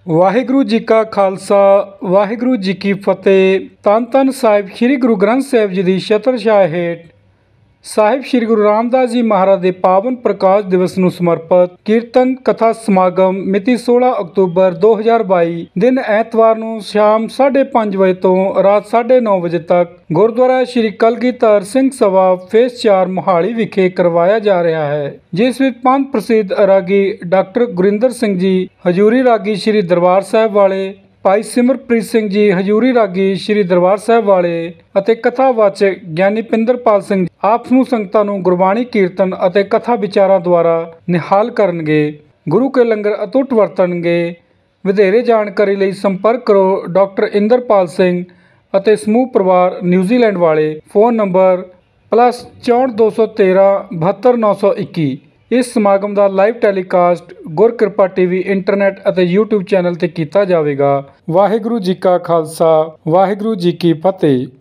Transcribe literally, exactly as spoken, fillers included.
ਵਾਹਿਗੁਰੂ ਜੀ ਕਾ ਖਾਲਸਾ ਵਾਹਿਗੁਰੂ ਜੀ ਕੀ ਫਤਿਹ। ਧੰਨ ਧੰਨ ਸਾਹਿਬ ਸ੍ਰੀ ਗੁਰੂ ਗ੍ਰੰਥ ਸਾਹਿਬ ਜੀ ਦੀ ਛਤਰ ਛਾਇਆ ਹੇਠ ਸਾਹਿਬ ਸ੍ਰੀ ਗੁਰੂ ਰਾਮਦਾਸ ਜੀ ਮਹਾਰਾਜ ਦੇ ਪਾਵਨ ਪ੍ਰਕਾਸ਼ ਦਿਵਸ ਨੂੰ ਸਮਰਪਿਤ ਕੀਰਤਨ ਕਥਾ ਸਮਾਗਮ ਮਿਤੀ ਸੋਲਾਂ ਅਕਤੂਬਰ ਦੋ ਹਜ਼ਾਰ ਬਾਈ ਦਿਨ ਐਤਵਾਰ ਨੂੰ ਸ਼ਾਮ ਸਾਢੇ ਪੰਜ ਵਜੇ ਤੋਂ ਰਾਤ ਸਾਢੇ ਨੌ ਵਜੇ ਤੱਕ ਗੁਰਦੁਆਰਾ ਸ੍ਰੀ ਕਲਗੀਧਰ ਸਿੰਘ ਸਭਾ ਫੇਸ ਚਾਰ ਮੋਹਾਲੀ ਵਿਖੇ ਕਰਵਾਇਆ ਜਾ ਰਿਹਾ ਹੈ, ਜਿਸ ਵਿੱਚ ਪੰਜ ਪ੍ਰਸਿੱਧ ਰਾਗੀ ਡਾਕਟਰ ਗੁਰਿੰਦਰ ਸਿੰਘ ਜੀ ਹਜੂਰੀ ਰਾਗੀ ਸ੍ਰੀ ਦਰਬਾਰ ਸਾਹਿਬ ਵਾਲੇ, ਭਾਈ ਸਿਮਰਪ੍ਰੀਤ ਸਿੰਘ ਜੀ ਹਜੂਰੀ ਰਾਗੀ ਸ੍ਰੀ ਦਰਬਾਰ ਸਾਹਿਬ ਵਾਲੇ ਅਤੇ ਕਥਾਵਾਚਕ ਗਿਆਨੀ ਪਿੰਦਰਪਾਲ ਸਿੰਘ ਆਪ ਸਮੂਹ ਸੰਗਤਾਂ ਨੂੰ ਗੁਰਬਾਣੀ ਕੀਰਤਨ ਅਤੇ ਕਥਾ ਵਿਚਾਰਾਂ ਦੁਆਰਾ ਨਿਹਾਲ ਕਰਨਗੇ। ਗੁਰੂ ਕੇ ਲੰਗਰ ਅਤੁੱਟ ਵਰਤਣਗੇ। ਵਧੇਰੇ ਜਾਣਕਾਰੀ ਲਈ ਸੰਪਰਕ ਕਰੋ ਡਾਕਟਰ ਇੰਦਰਪਾਲ ਸਿੰਘ ਅਤੇ ਸਮੂਹ ਪਰਿਵਾਰ ਨਿਊਜ਼ੀਲੈਂਡ ਵਾਲੇ। ਫ਼ੋਨ ਨੰਬਰ ਪਲੱਸ ਚੌਂਹਠ ਦੋ ਸੌ ਤੇਰ੍ਹਾਂ ਬਹੱਤਰ ਨੌ ਸੌ ਇੱਕੀ। ਇਸ ਸਮਾਗਮ ਦਾ live telecast Gurkirpa TV internet ਅਤੇ ਯੂਟਿਊਬ ਚੈਨਲ ਤੇ ਕੀਤਾ ਜਾਵੇਗਾ। ਵਾਹਿਗੁਰੂ ਜੀ ਕਾ ਖਾਲਸਾ ਵਾਹਿਗੁਰੂ ਜੀ ਕੀ ਫਤਿਹ।